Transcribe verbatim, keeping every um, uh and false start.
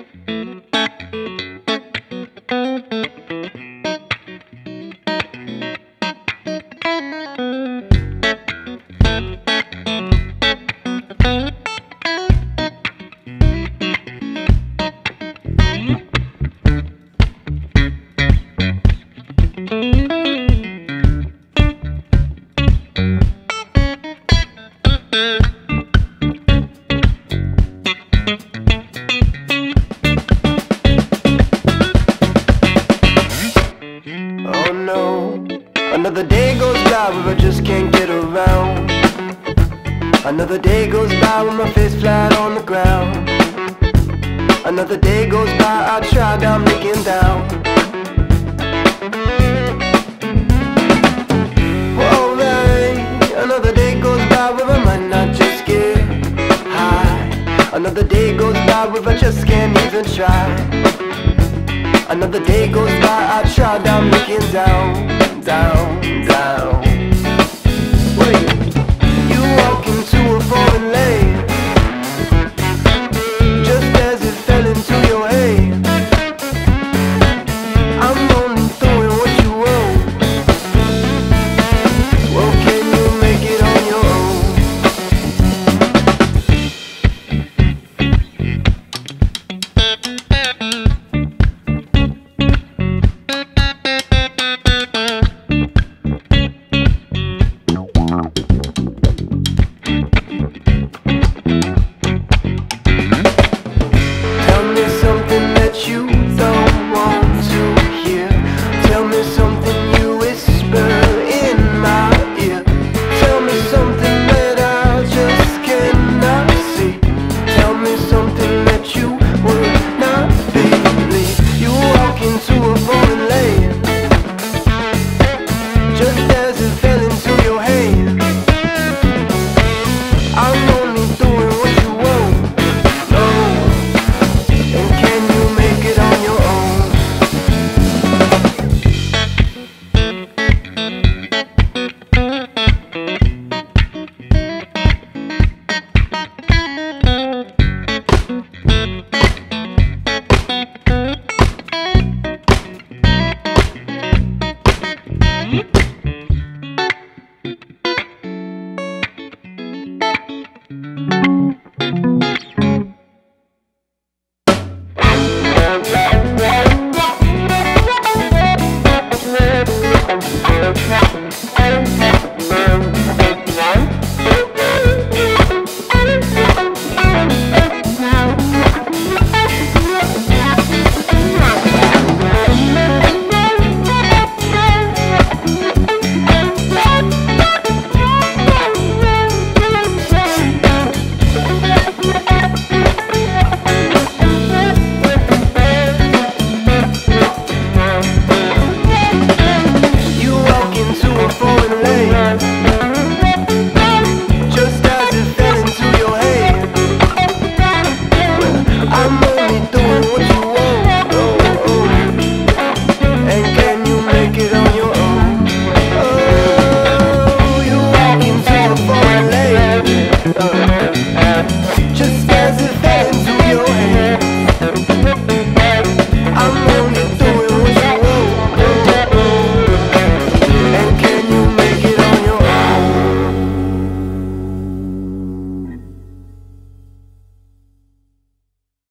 Oh no, another day goes by where I just can't get around. Another day goes by with my face flat on the ground. Another day goes by, I tried, I'm looking down. Alright, another day goes by where I might not just get high. Another day goes by where I just can't even try. Another day goes by, I tried, I'm looking down, down, down. Wait, you walk into a foreign lane, just as it fell into your hand. I'm only doing what you want. Well, can you make it on your own? Yeah.